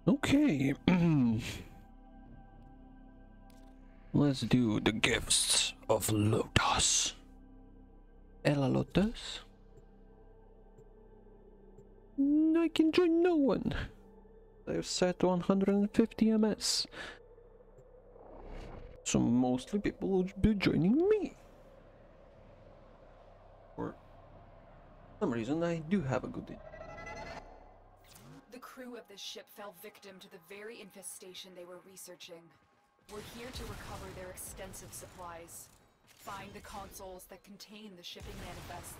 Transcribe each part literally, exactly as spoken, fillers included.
Okay. Let's do the gifts of Lotus. Ella Lotus? I can join no one. I've set one hundred fifty M S. So mostly people will be joining me. For some reason I do have a good day. The crew of this ship fell victim to the very infestation they were researching. We're here to recover their extensive supplies. Find the consoles that contain the shipping manifests.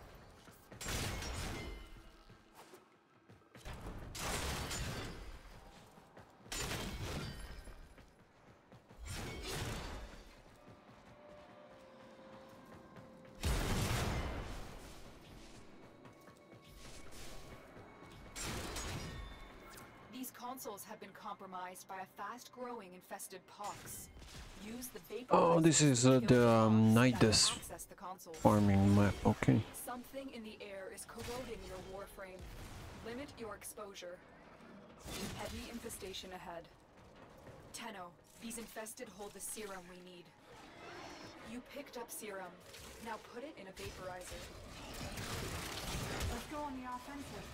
These consoles have been compromised by a fast-growing infested pox. Use the vapor. Oh, this is uh, the um, Nidus farming map. Okay. Something in the air is corroding your warframe. Limit your exposure. Heavy infestation ahead. Tenno, these infested hold the serum we need. You picked up serum. Now put it in a vaporizer. Let's go on the offensive.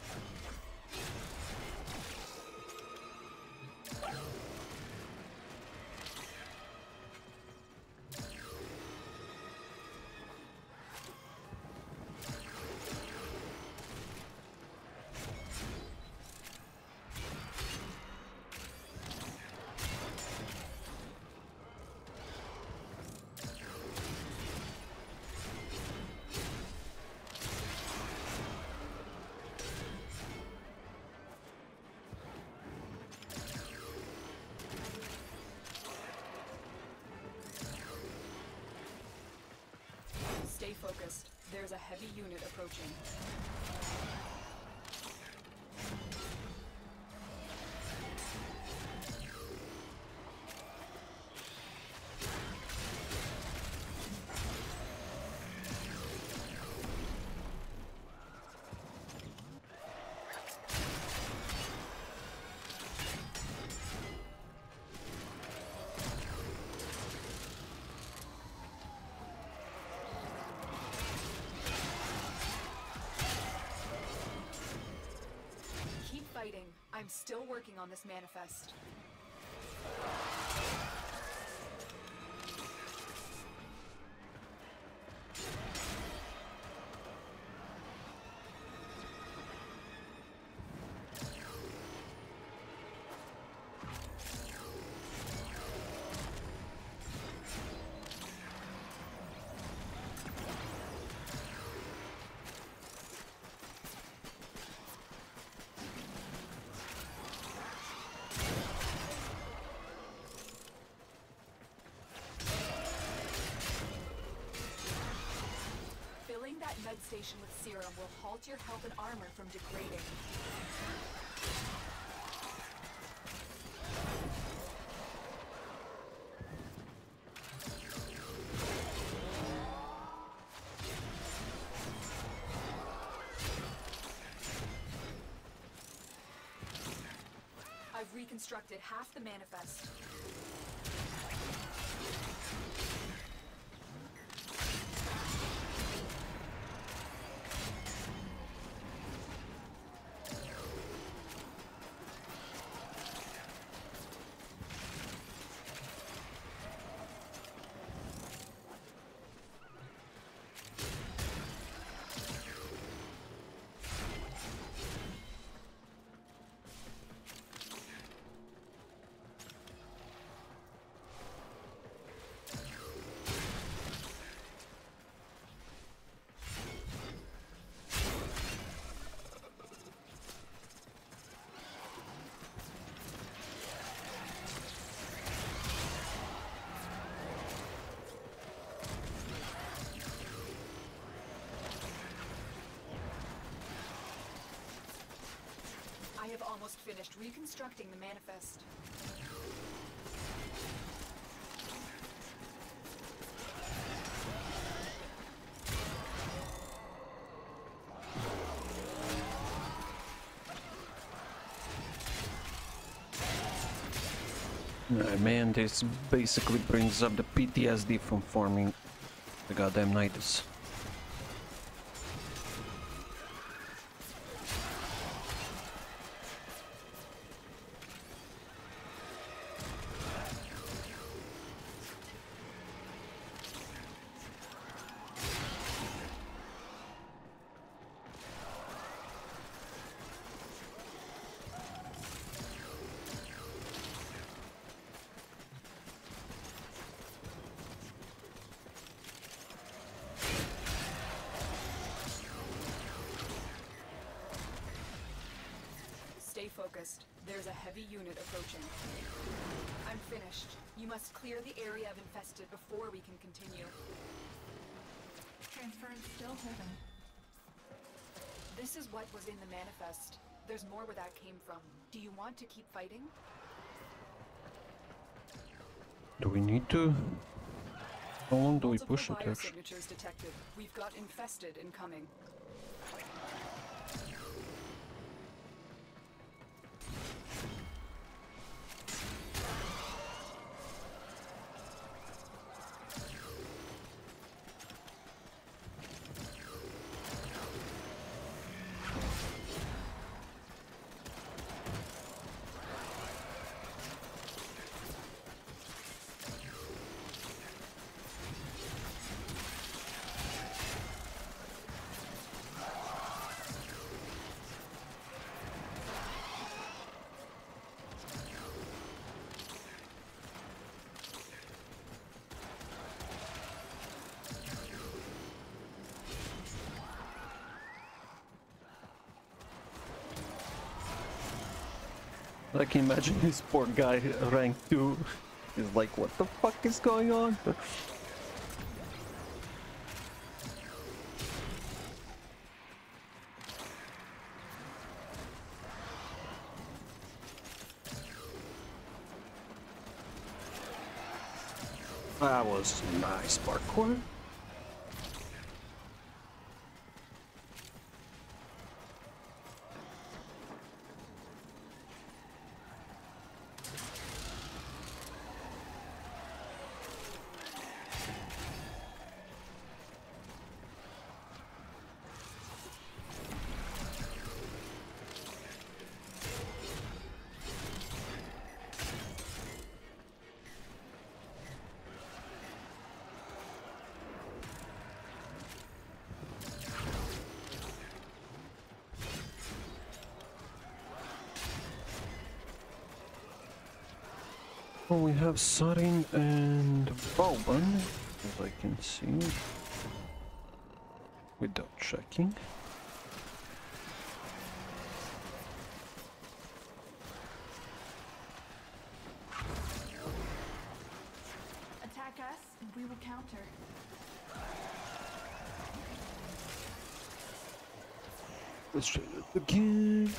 Stay focused. There's a heavy unit approaching. I'm still working on this manifest. That med station with serum will halt your health and armor from degrading. I've reconstructed half the manifest. I have almost finished reconstructing the manifest. Uh, man, this basically brings up the P T S D from farming the goddamn Nidus. Stay focused. There's a heavy unit approaching. I'm finished. You must clear the area of infested before we can continue. Transference still holding. This is what was in the manifest. There's more where that came from. Do you want to keep fighting? Do we need to? How long do we Multiple push it actually? biosignatures detected. We've got infested incoming. I can imagine this poor guy, rank two, is like, what the fuck is going on? That was nice parkour. Well, we have Sarin and Vauban, as I can see, without checking. Attack us, and we will counter. Let's try it again.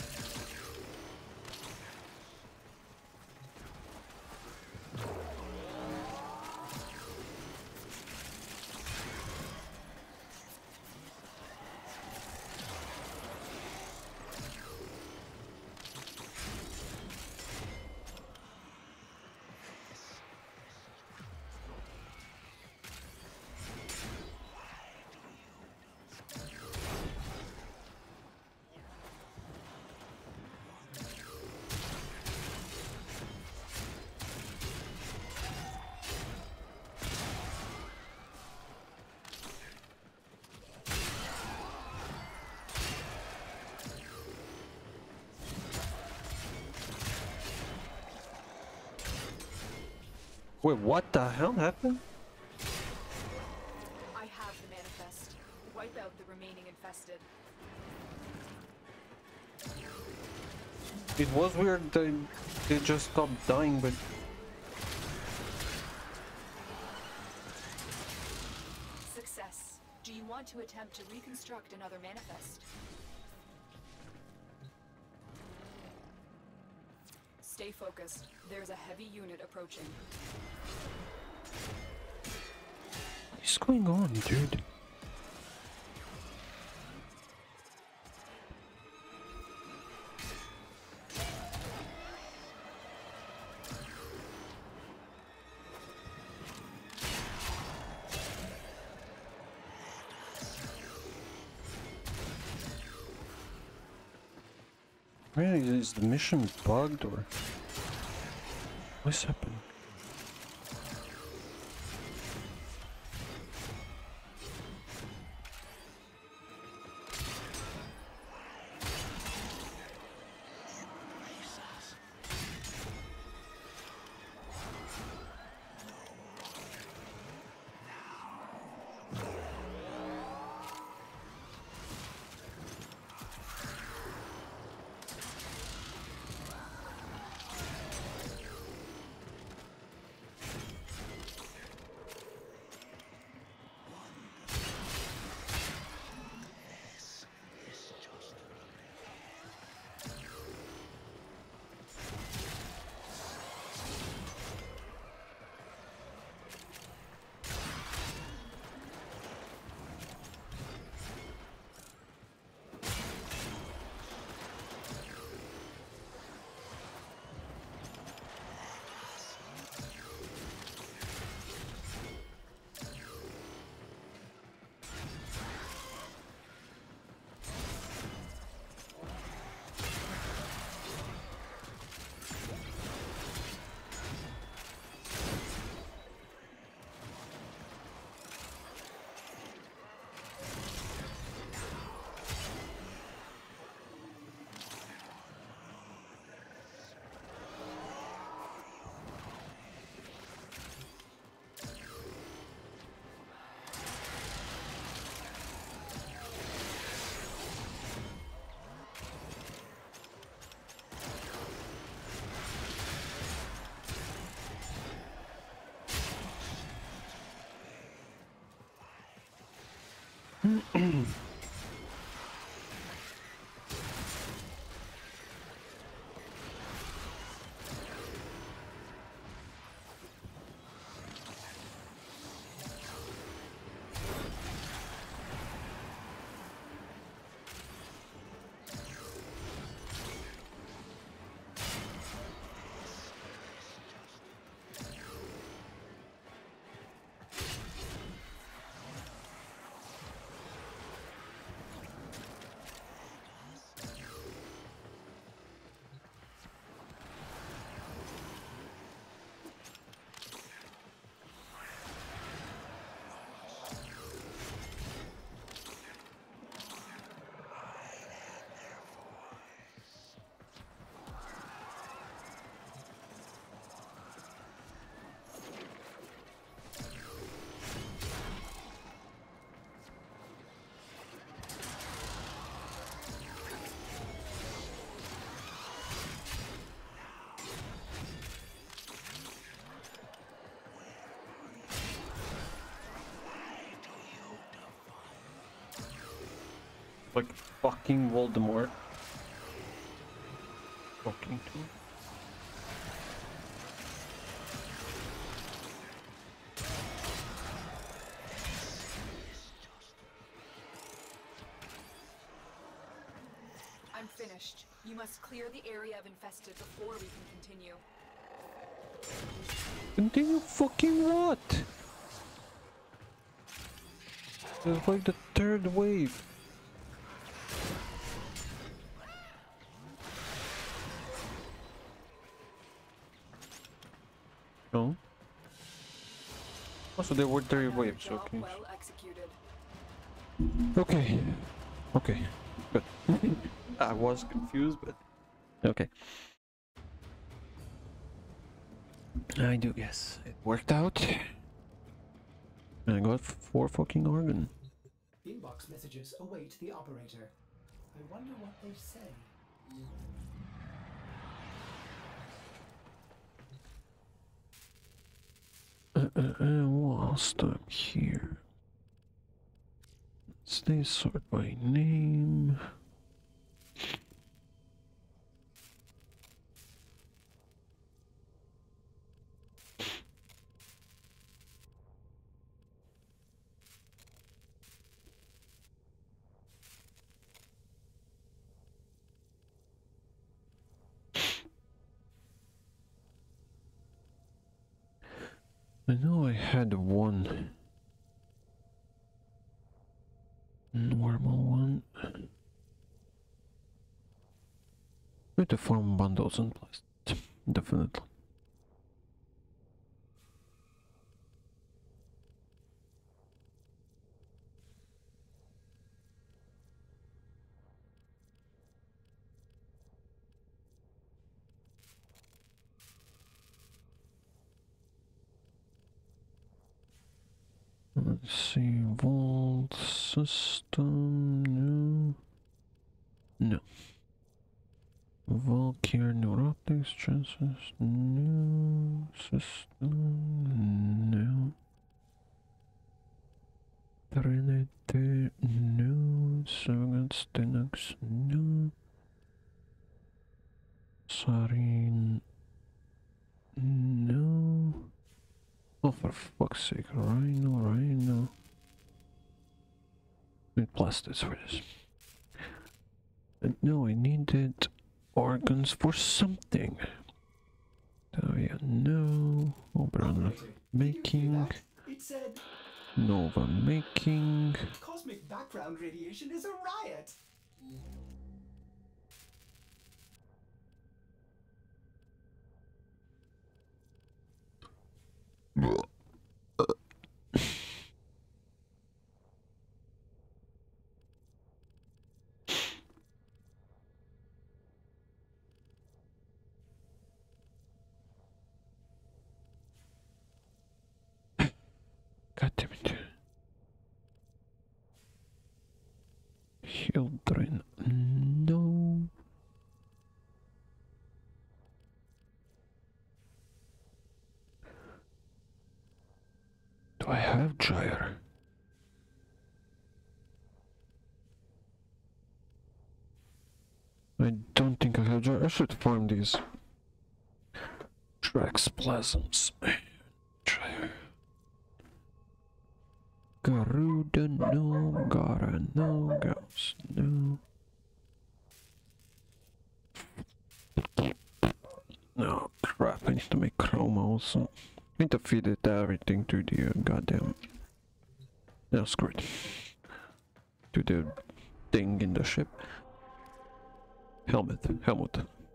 Wait, what the hell happened? I have the manifest. Wipe out the remaining infested. It was weird they, they just stopped dying, but... Success. Do you want to attempt to reconstruct another manifest? Stay focused. There's a heavy unit approaching. What is going on, dude? Really, is the mission bugged or what's happening? Like fucking Voldemort. Talking to. I'm finished. You must clear the area of infested before we can continue. Continue fucking what? It's like the third wave. No. Also, there were three waves. Job Okay. well executed. Okay. Okay. Good. I was confused, but okay. I do guess it worked out. And I got four fucking organ. Inbox messages await the operator. I wonder what they say. Uh, uh, uh, whilst I'm here, let's sort by name. I know I had one normal one. Need to form bundles and place. Definitely. Let's see, vault system, no. No. Valkyr neurotics chances, no. System, no. Trinity, no. Seven Stynox, no. Sarin, no. Oh, for fuck's sake, Rhino, Rhino. I need plastics for this. And no, I needed organs for something. Oh yeah, no. Oberon Operator, did you hear making. that? It said Nova making. cosmic background radiation is a riot. God damn it. Children, no. Do I have gyre? I don't think I have gyre. I should farm these Trax plasms. Gyre. Garuda, no. Gara, no. Gauss, no. No, crap. I need to make chroma also. I need to feed it everything to the uh, goddamn. No, screw it. To the thing in the ship. Helmet. Helmet.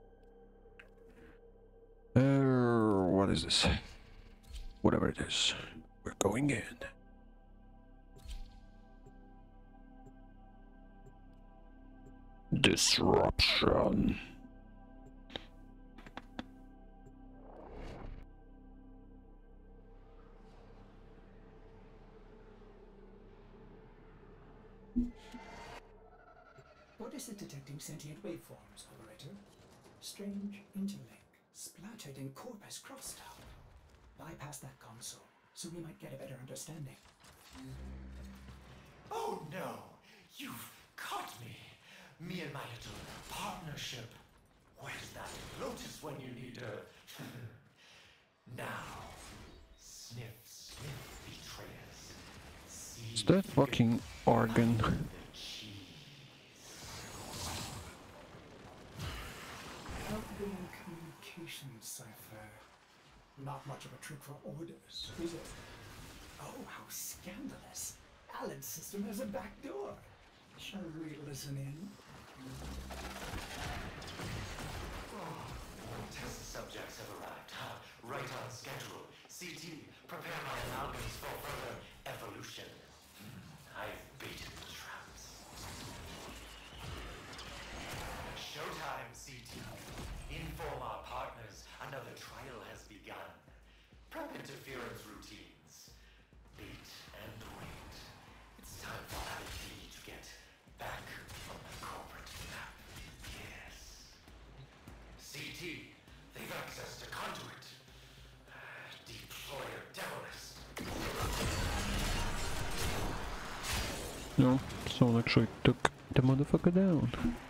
Uh, what is this? Whatever it is. We're going in. Disruption. What is it detecting sentient waveforms, operator? Strange interlink, splattered in corpus crosstalk. Bypass that console, so we might get a better understanding. Oh no! You've caught me! Me and my little partnership. Where's that Lotus when you need her? Now, sniff, sniff, betrayers. See Is that fucking organ? Outgoing communication cipher. Not much of a trick for orders, is it? Oh, how scandalous. Alan's system has a back door. Shall we listen in? Test subjects have arrived. Huh? Right on schedule. C T, prepare my amalgams for further evolution. Hmm, I've baited the traps. Showtime, C T. Inform our partners another trial has begun. Prep interference routines. Bait and wait. It's time for Alan B to get back on the corporate map. Yes. C T, they've access to conduit. Deploy a devilist. No, someone actually took the motherfucker down.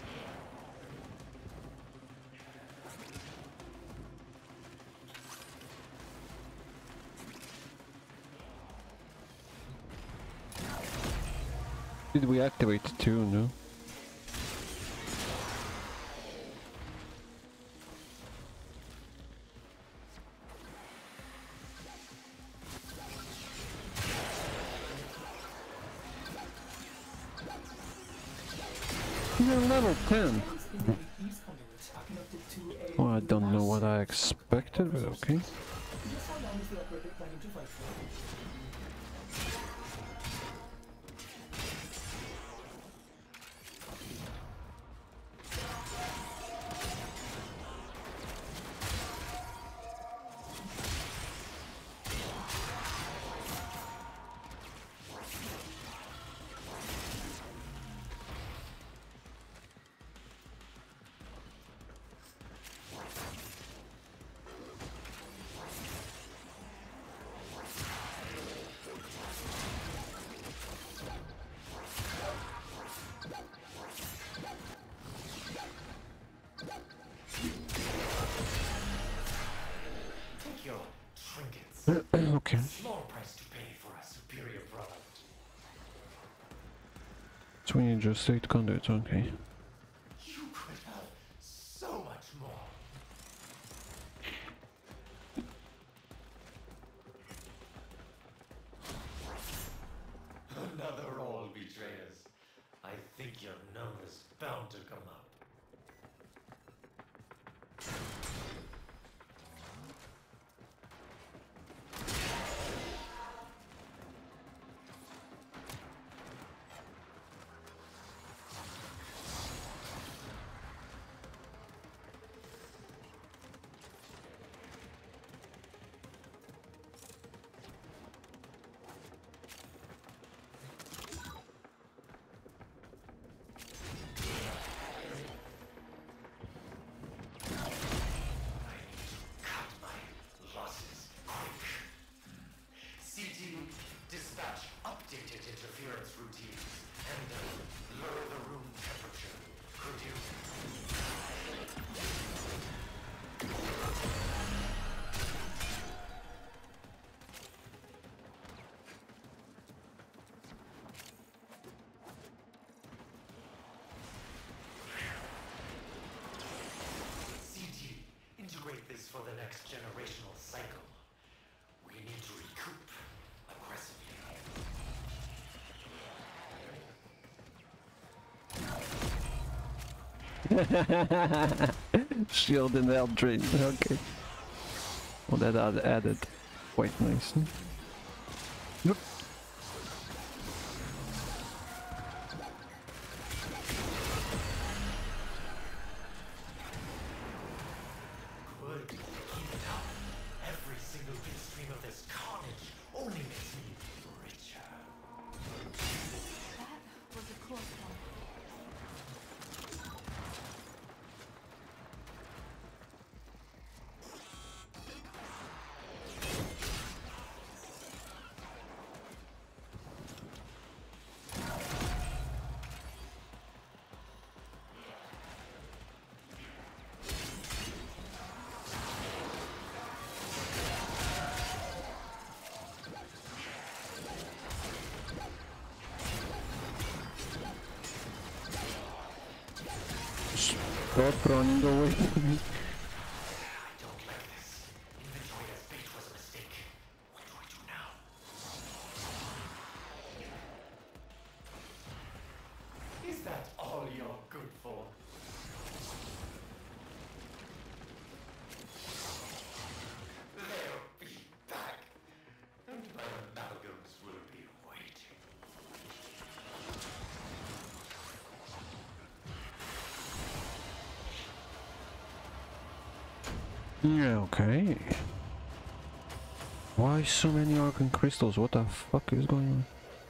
Did we activate it too, no? You're level ten. These conduits are connected to a Oh, I don't know what I massive expected, but okay. Just how long is the operator planning to fight for? Take your trinkets. Okay. Small price to pay for a superior product. twenty just eight conduits, okay. You could have so much more. Another all betrayers. I think your number's bound to come up. Cut my losses quick. C T, dispatch updated interference routines and uh, lower the room temperature. Could you? C T, integrate this for the next generational cycle. We need to recoup aggressively. Shield and Eldrin, okay. Well, that ad added quite nicely. Yep. Good. Keep it up. Every single bit stream of this carnage only makes me richer. That was a close one. Stop running away from me. I don't like this. Inventory as bait was a mistake. What do I do now? Is that all you're good for? They'll be back. And my amalgams will be waiting. Yeah, okay. Why so many Arcan crystals? What the fuck is going on?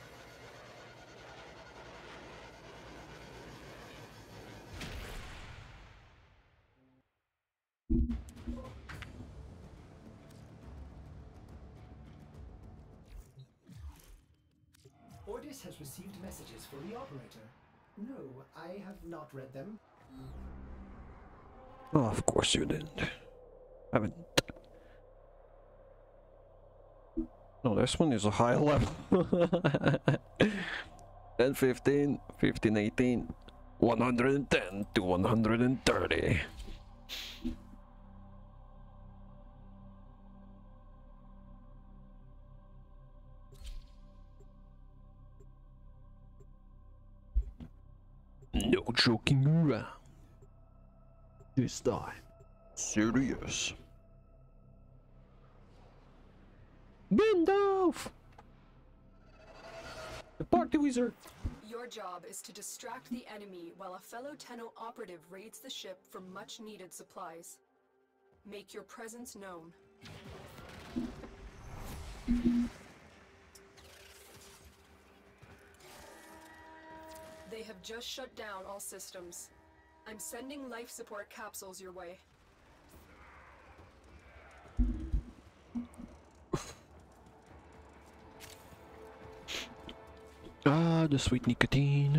Ordis has received messages for the operator. No, I have not read them. Oh, of course you didn't. Haven't. No, this one is a high level. ten fifteen, fifteen eighteen, one hundred ten to one hundred thirty. No joking around. Just die. Serious. Gandalf! The party wizard! Your job is to distract the enemy while a fellow Tenno operative raids the ship for much needed supplies. Make your presence known. They have just shut down all systems. I'm sending life support capsules your way. Ah, the sweet nicotine.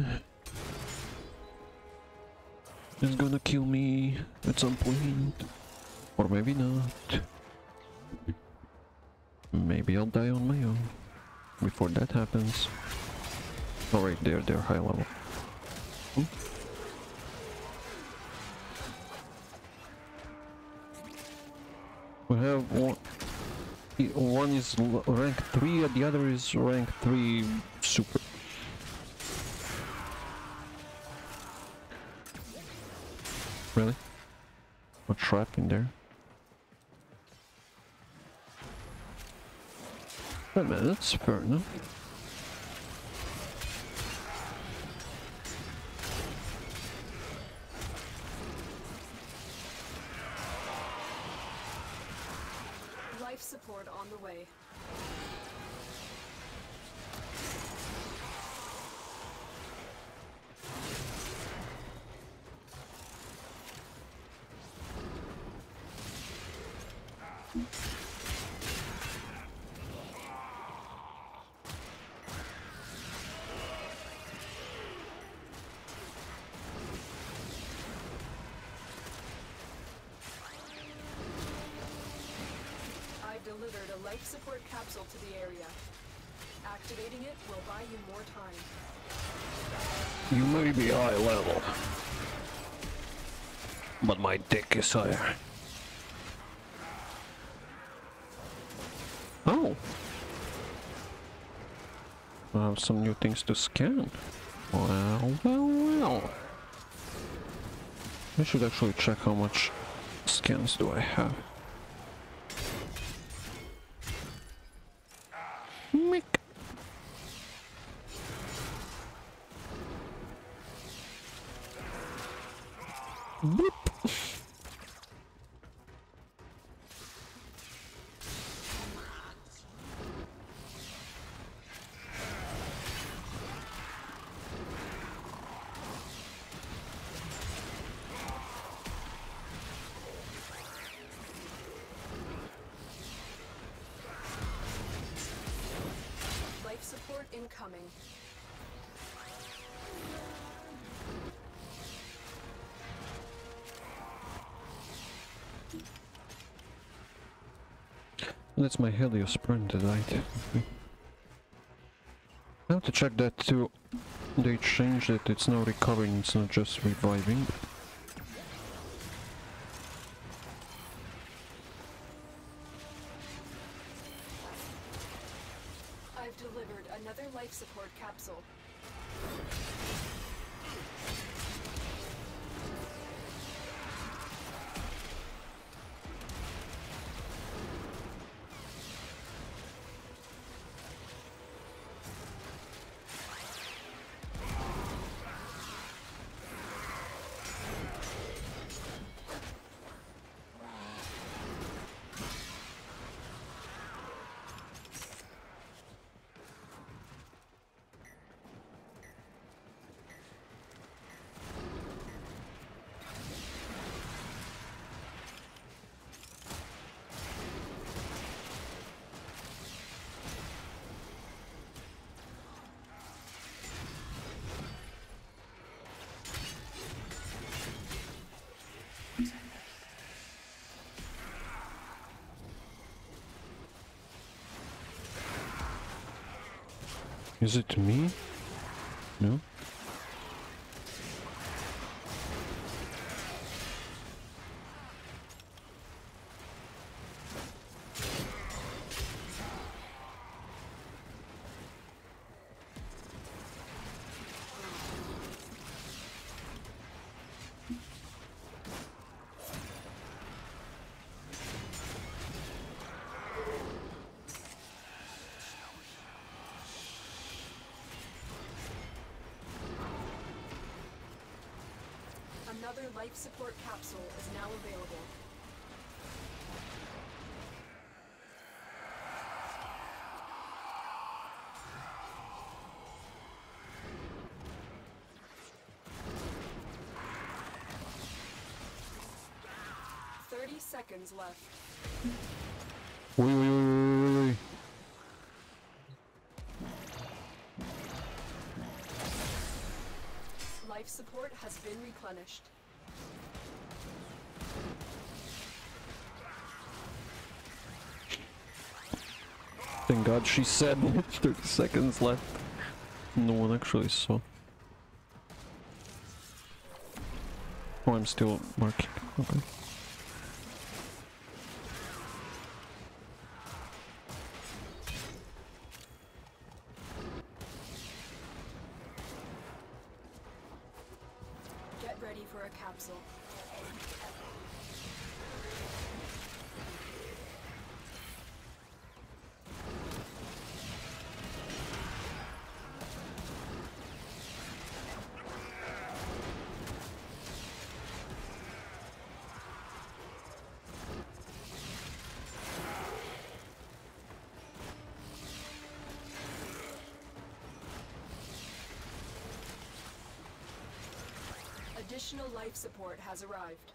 It's gonna kill me at some point. Or maybe not. Maybe I'll die on my own before that happens. Oh right, they're, they're high level. Hmm? We have one. One is rank three, and the other is rank three super. Really? A trap in there? Wait a minute, that's fair enough. Life support on the way. Delivered a life support capsule to the area. Activating it will buy you more time. You may be high level, but my dick is higher. Oh! I have some new things to scan. Well, well, well. I should actually check how much scans do I have. Mick. Boop. Life support incoming. That's my Heliosprint that died. I have to check that too. They changed it, it's now recovering, it's not just reviving. I've delivered another life support capsule. Is it me? No? Another life support capsule is now available. Thirty seconds left. Wait, wait, wait, wait, wait, wait. Life support has been replenished. Thank God she said thirty seconds left. No one actually saw. Oh, I'm still marking. Okay. Get ready for a capsule. Additional life support has arrived.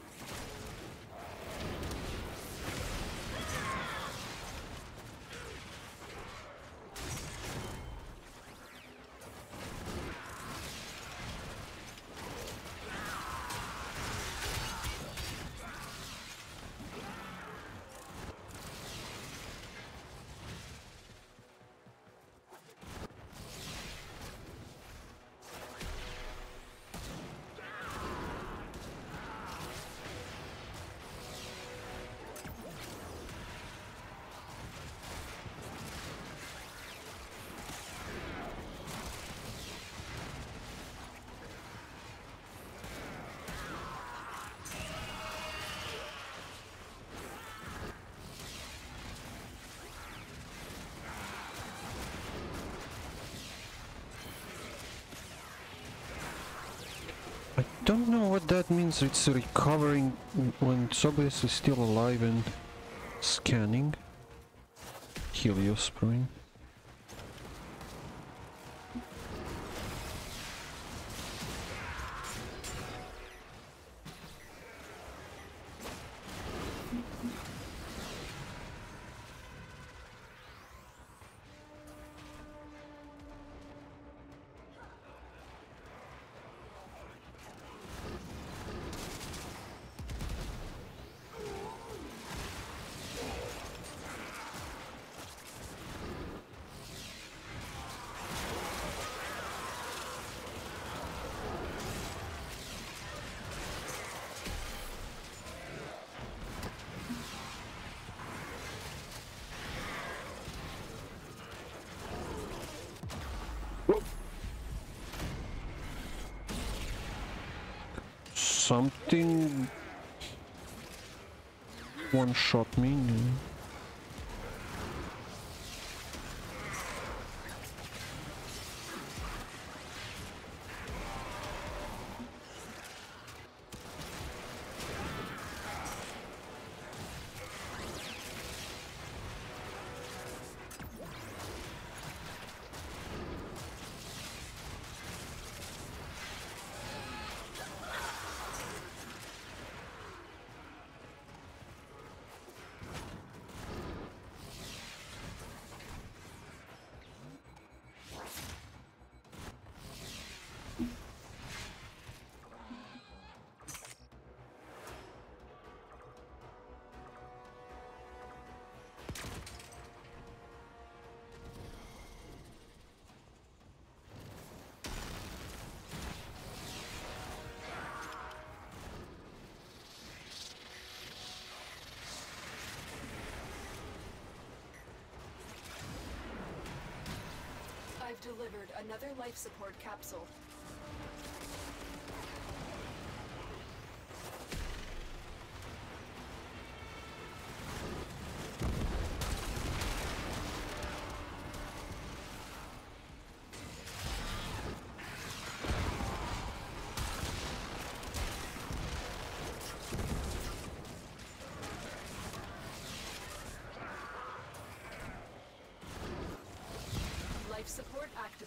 I don't know what that means. It's recovering when Sobeus is still alive and scanning. Heliospring. Something one shot me. I've delivered another life support capsule.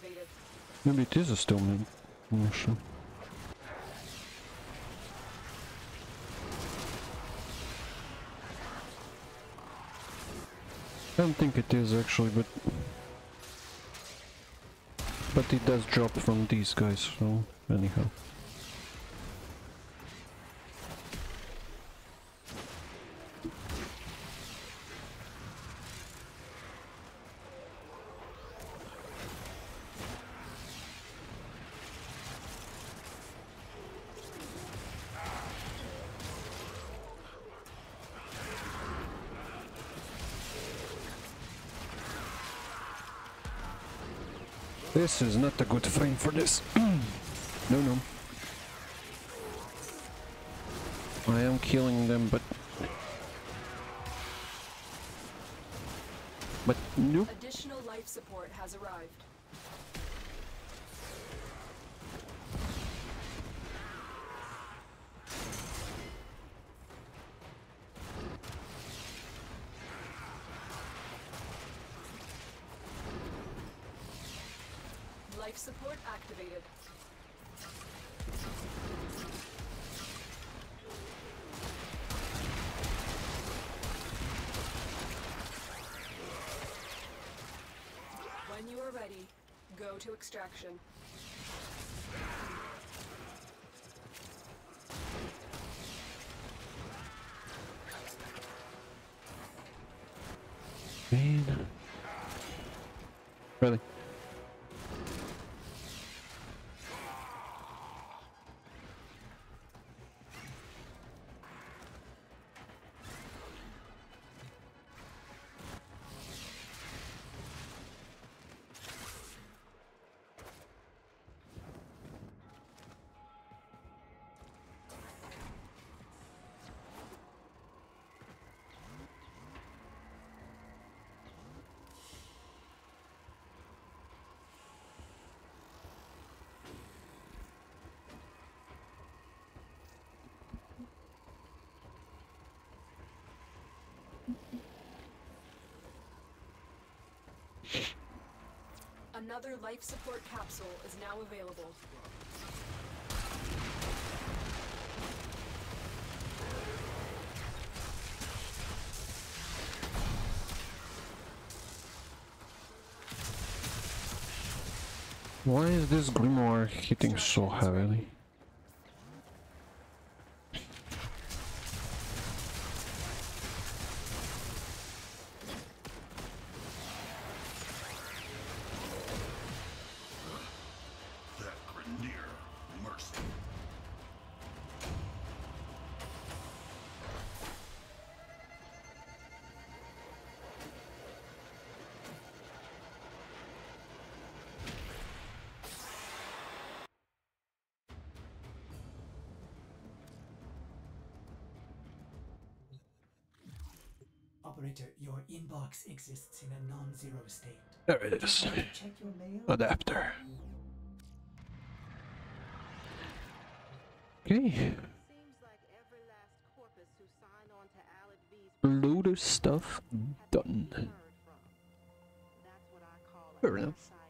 activated. Maybe it is a stillman mission. I don't think it is actually, but but it does drop from these guys, so anyhow. This is not a good frame for this. No, no. I am killing them, but... But nope. Additional life support has arrived. Life support activated. When you are ready, go to extraction. Man. Really? Another life support capsule is now available. Why is this grimoire hitting so heavily? Operator, your inbox exists in a non-zero state. There it is. Check your mail. Adapter. Okay. Seems like every last corpus who signed on to Alad V's Load of stuff done. heard from. That's what I call Fair a enough. side